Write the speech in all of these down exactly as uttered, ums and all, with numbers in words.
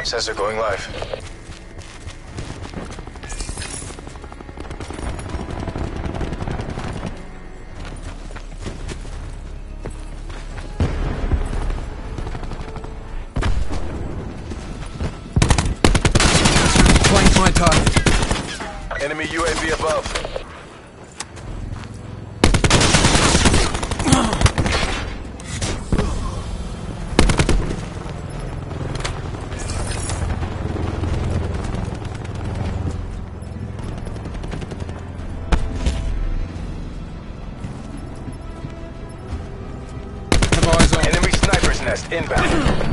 Sensor going live. Flank my target. Enemy U A V above. Enemy sniper's nest inbound.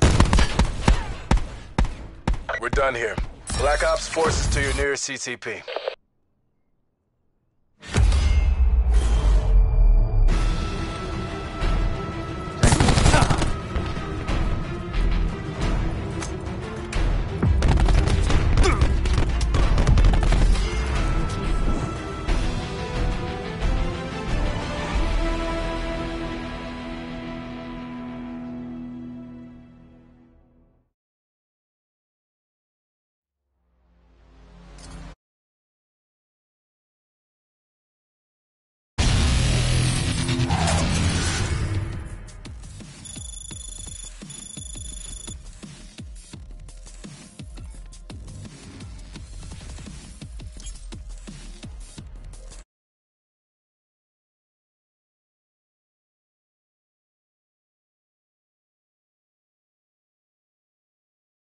We're done here. Black Ops forces to your nearest C C P.